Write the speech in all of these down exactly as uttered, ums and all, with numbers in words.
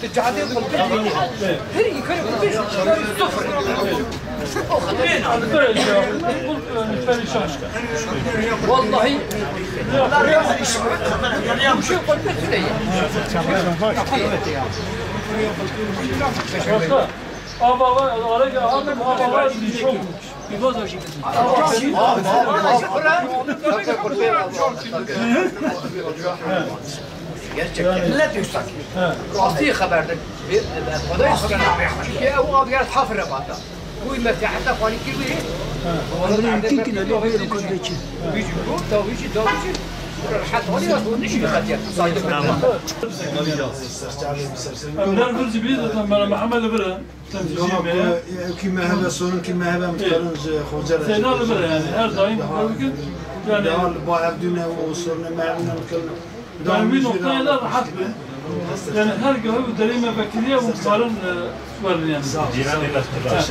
الجعدة قلبي هري كانوا قلبي صفر والله لا رياض شو قلبي Aba var, araya aldım, aba var, çok. Bir boz hoş. gerçekten millet yüksek. Rastı haberdir. Bir kadar yüksek. Ya o abi geldi hafır rabata. Bu imeti hatta fani gibi. Onun mümkün ki ne diyor böyle kodeci. Bici bu, tavici, tavici. حتى هوني ما نشي خاتيا صايد بالله أمرار برج بيد لما محمد برا كما هذا صون كما هذا متقارن خوجر سينال برا يعني هر دايم ممكن يعني بعد دنا وصلنا معنا نتكلم دائما نقطة لا راحت به يعني هر جواب دريمة بكتيريا ومقارن ورد يعني جيران الاختلاف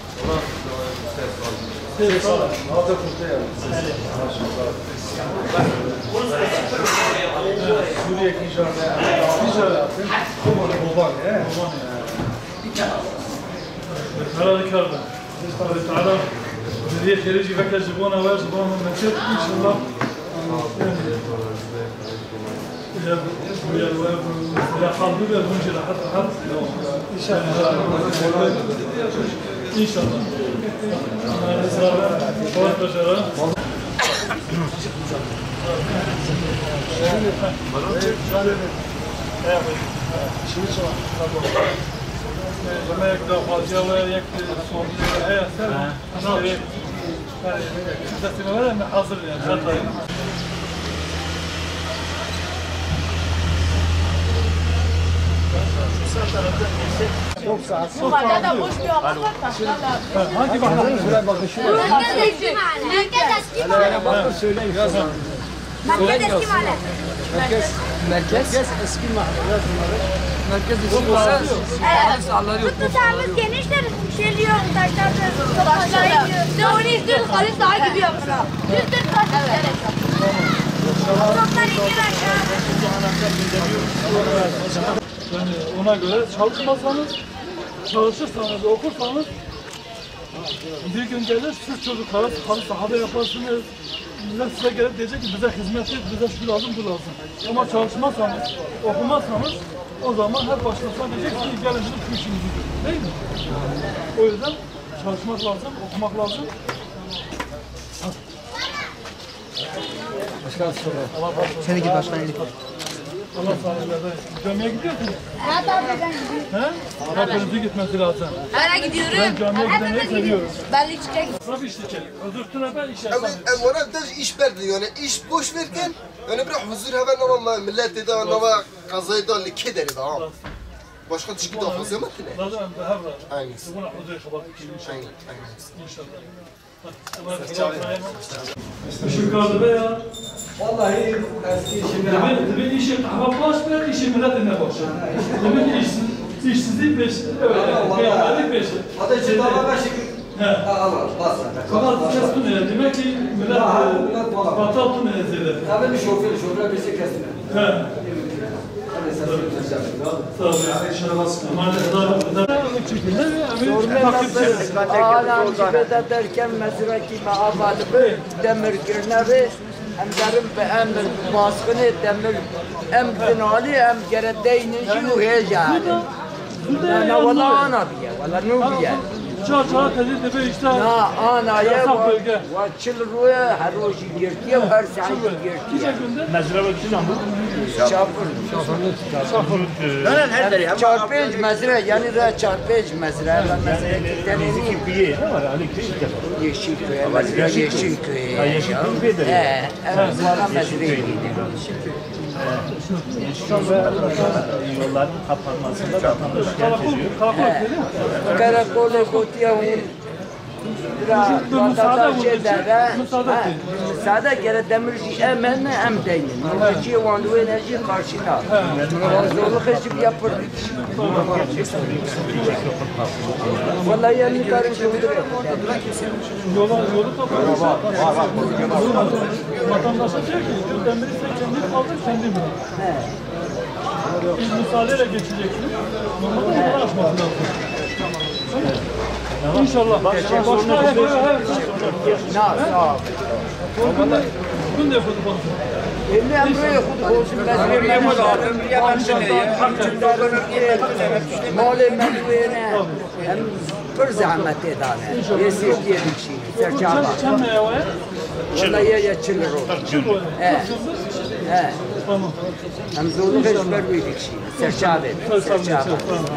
سوريا كي جا كي جا كومون بوبان هذا ذكرنا تعالى بدي خارجي فكر جبونا ويا جبونا من شد ان شاء الله يا يا خالد يا بنجي حتى حد ان شاء الله ان شاء الله لما يقدر قاضي يك صومي هي سنه بس ولا حاضر يعني çok saat. Mahallede boş bir alan var taşlarla. Hangi mahalle? Şuraya bakışıyor. Merkez eski mahalle. Merkez eski mahalle. Şuraya bakın söyleyin yazın. Merkez eski mahalle. Merkez merkez eski mahalle yazınları. Merkez eski mahalle. Evet. Tutsağımız geniştir. Şeliyor taşlarla. Taşlarla. Doğru izdir. Halis daha gidiyor buna. Düzdür taş. Evet. Toplar iki aşağı. Yani ona göre çalışmasanız, çalışırsanız, okursanız bir gün gelir siz çocuklara halı sahada yaparsınız. Millet size gelip diyecek ki bize hizmet et, bize şu lazım, bu lazım. Ama çalışmazsanız, okumazsanız o zaman her başlasına diyecek ki gelin bizim şu işimizi görün. Değil mi? O yüzden çalışmak lazım, okumak lazım. Başkan sonra. Seni git başkan Elif. Allah sağlıkla. Camiye gidiyorsunuz. Evet abi ben gidiyorum. He? Hepinizin gitmesi lazım. Ben gidiyorum. Ben camiye gidenleri seviyorum. Ben de çıkacak. Nasıl işleyecek? Özürtüne ben iş Ama yapsam. evvela da iş verdi yani iş boş verken yani bir huzur hemen ama millet de ama kazayı da like deri daha. Başka çıkı da fazla mı ne? Lazım ben de havra. Aynen. Buna huzur kapatıp inşallah. Aynen aynen. İnşallah. Şu kaldı ya. Vallahi eski işimde. Demin, demin işi kahve baş ver, işi milletine baş. Demin işsiz, işsizlik peşi. Evet, beyanlarlık peşi. Hadi işte tamamen şükür. He. Allah bas. Kanat kestin ya, demek ki millet batal tüm ezeli. Tabii bir şoför, şoför bir şey kestiler. He. Hadi sen söyle. Sağ ol. Şuna basın. Aman da da. Alan cibede derken mezraki mağabadı demir girnevi hem derim be emir baskını demir em dinali em geredeyni şu heyecanı. Ana valla ana biye, valla nu biye. Çağ çağ tedi de be işte. Na ana ya Yasak bölge. ve çıl ruya her roji girtiye her saat girtiye. Mezra bakışın ama. Çapır. Çapır. Çarpıcı mezre yani de çarpıcı mezre. Ben mezre kitleneyim. Bir ne var? Ali Kıyık'ta. Yeşilköy, mezre Yeşilköy. Yeşilköy de. He, evet, bana mezreydi. Yolların kapanmasında vatandaş şikayet ediyor. Karakolu kutuya vatandaş edere. Müsaade gere demirci emen em deyin. Nurci vandu enerji karşına. Zorluk hesip yapır. Vallahi yani karın kıldır. Yola yolu kapanırsa. Vatandaşa diyor ki demiri sen kendin kaldır kendin bırak. müsaadeyle geçeceksiniz. Normalde bunları aşması lazım. İnşallah. Başka başka hep bugün de yapıyorduk onu. Elli emre olsun mesleğe mali mevzuene hem bir zahmet edane. Yesir diye bir şey. Serçaba. Çam ne ya o ya? Valla ye geçilir o. He. He. Tamam. Hem zorluk hiç vermedik şey. Serçaba. Serçaba.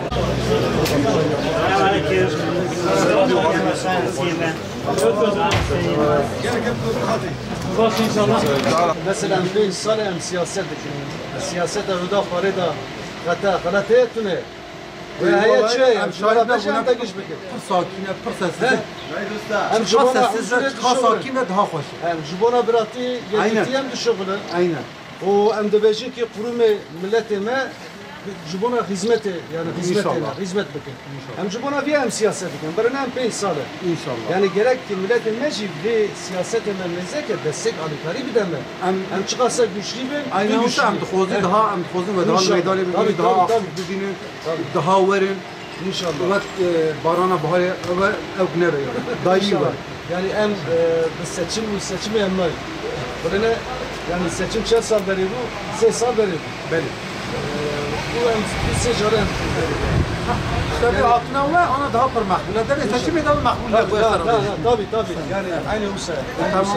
Bak inşallah. مثلا بين سال ام سياسات السياسات هدا فريده غتا غلطه تونه وهي شيء ام شايف باش انت كيش بك ساکینه پر سسیز ام جبونا daha sakin ve daha hoş. ام جبونا براتي يديتي ام الشغل Aynen. و ام دبيجي كي قرومي ملتي ما جبونا خدمتي يعني خدمتنا خدمت بك ام جبونا فيها ام سياسات كان برنا ام بين سال İnşallah. يعني gerek ki milletin mecib ve siyasetine mezeke destek alıkları bir deme. Em Hem çıkarsa güçlü bir aynen güçlü. o hem tıkozun daha hem tıkozun ve daha İnşallah. meydana Tabii, bir daha tabii, aktif tabii. dediğini daha verin. İnşallah. Evet barana bahar ve evne be. Dayı İnşallah. var. Yani hem e, bu seçim bu seçimi hem var. Böyle yani seçim kaç sal veriyor bu? Sekiz sal veriyor. Benim. Bu hem bir seçare hem. İşte bir altına var ona daha per makbul. Neden seçim edelim makbul. Tabii tabii tabii tabii. Yani aynı bu şey. Tamam.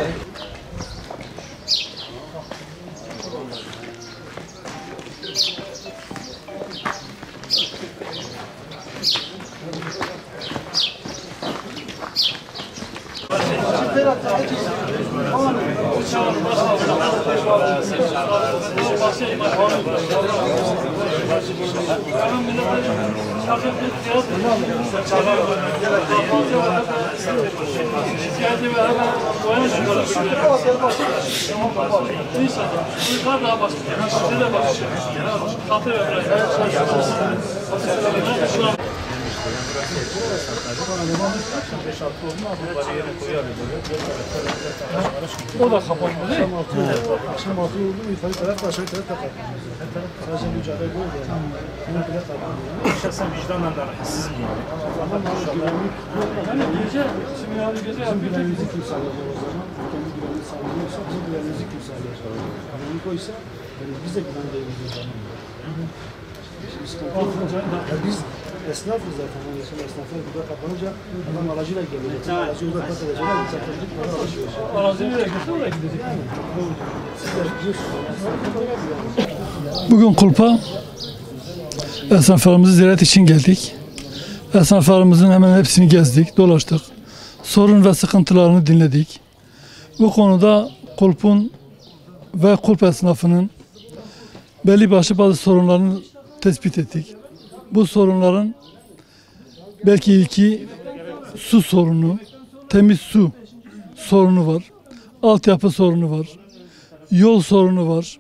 O da kapandı değil mi? Akşam altı oldu mu yukarı taraf aşağı taraf da kaldı. Her taraf sadece mücadele böyle yani. Yine bile kaldı. Şahsen vicdanla da rahatsızım yani. Yani gece, şimdi yani gece Bizim güvenimizi kim sağlayacak o zaman? Kendi güvenini sağlıyorsa bizim güvenimizi kim sağlayacak? Güvenlik oysa yani biz de güven değiliz o zaman. Şimdi sıkıntı yok. Ya biz esnafız zaten. Yani şimdi esnaflar burada kapanınca adam aracıyla geliyor. Aracı orada kat edecek. Biz satışlık para alışıyoruz. araziye nereye gitse oraya gidecek. Sizler biliyorsunuz. Bugün Kulp'a esnaflarımızı ziyaret için geldik. Esnaflarımızın hemen hepsini gezdik, dolaştık. Sorun ve sıkıntılarını dinledik. Bu konuda Kulp'un ve Kulp esnafının belli başlı bazı sorunlarını tespit ettik. Bu sorunların belki ilki su sorunu, temiz su sorunu var, altyapı sorunu var, yol sorunu var.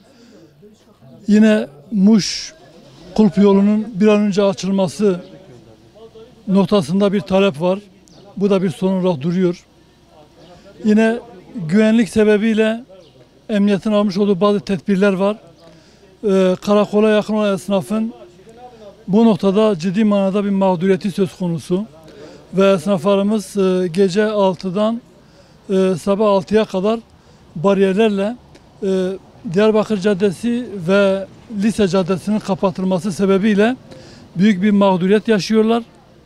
Yine Muş Kulp yolunun bir an önce açılması noktasında bir talep var. Bu da bir sorun olarak duruyor. Yine güvenlik sebebiyle emniyetin almış olduğu bazı tedbirler var. Ee, karakola yakın olan esnafın bu noktada ciddi manada bir mağduriyeti söz konusu. Ve esnaflarımız e, gece altıdan e, sabah altıya kadar bariyerlerle e, Diyarbakır Caddesi ve Lise Caddesi'nin kapatılması sebebiyle büyük bir mağduriyet yaşıyorlar.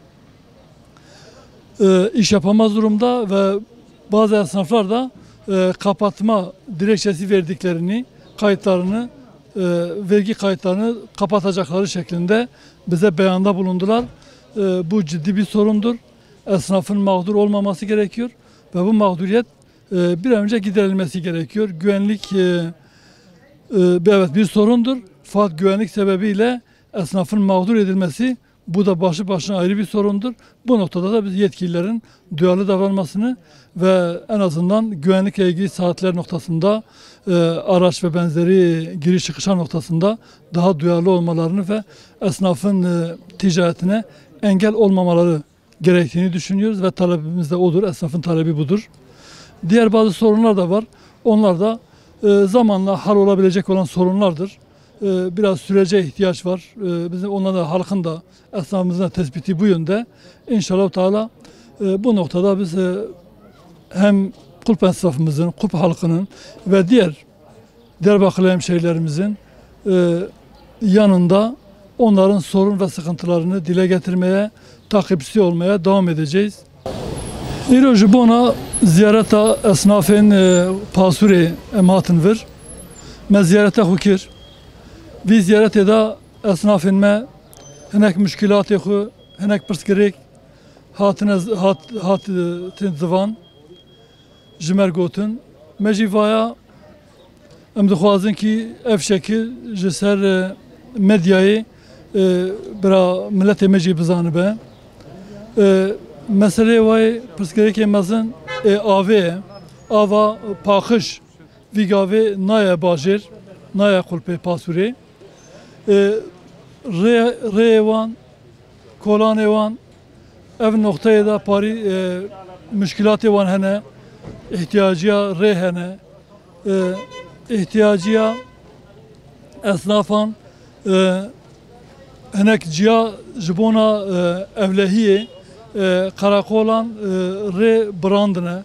E, iş yapamaz durumda ve bazı esnaflar da e, kapatma dilekçesi verdiklerini, kayıtlarını, e, vergi kayıtlarını kapatacakları şeklinde bize beyanda bulundular. E, bu ciddi bir sorundur. Esnafın mağdur olmaması gerekiyor ve bu mağduriyet e, bir an önce giderilmesi gerekiyor. Güvenlik e, e, evet bir sorundur. Fakat güvenlik sebebiyle esnafın mağdur edilmesi bu da başlı başına ayrı bir sorundur. Bu noktada da biz yetkililerin duyarlı davranmasını ve en azından güvenlikle ilgili saatler noktasında e, araç ve benzeri giriş çıkışlar noktasında daha duyarlı olmalarını ve esnafın e, ticaretine engel olmamaları gerektiğini düşünüyoruz ve talebimiz de odur. Esnafın talebi budur. Diğer bazı sorunlar da var. Onlar da e, zamanla hal olabilecek olan sorunlardır. e, biraz sürece ihtiyaç var. E, bizim ondan da halkın da esnafımızın da tespiti bu yönde. İnşallah Teala e, bu noktada biz e, hem Kulp esnafımızın, Kulp halkının ve diğer Diyarbakırlı hemşehrilerimizin e, yanında onların sorun ve sıkıntılarını dile getirmeye, takipçi olmaya devam edeceğiz. İro ji bona ziyareta esnafên Pasurê em hatin vir. Me ziyareta xwe kir. Vî ziyaretê de esnafên me hinek müşkülatê xwe, hinek pirsgirêk hatine hat hatin zivan ji me gotin. Me jî vaya em dixwazin ki ev şekil ji ser medyayê bira milletê me jî bizanibe. Meselê wê pirsgirêkê mezin ê avê ye. Ava paxij vî gavê naye bajêr, naye Xulpê Pasurê. Rê rêyê wan, kolanê wan ev noktayê de parî müşkülatê wan hene, ihtiyaciya rê hene, ihtiyaciya esnafan hinek ciya ji bona evlehiyê karakolan rê birandine.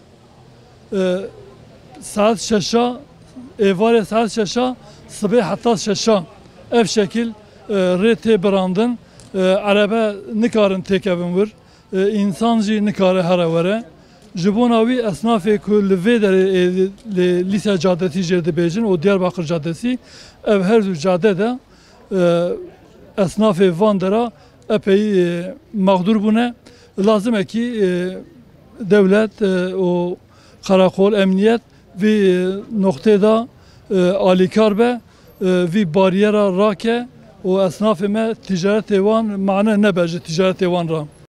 Saat şeşa êvarê saat şeşa sibê heta şeşa ev şekil rê tê birandin. Erebe nikarin têkevin vir. İnsan jî nikare here were. Ji bona wî esnafê ku li vê derê li Lîsa Cadetî jê dibêjin û Diyarbakır Cadesî ev her du cade de esnafê van dera epey mağdur bûne. Lazım e ki devlet o karakol emniyet ve noktaya alikar be ve bariyera rake o esnafı me ticaret evan mane ne bece ticaret evan ra.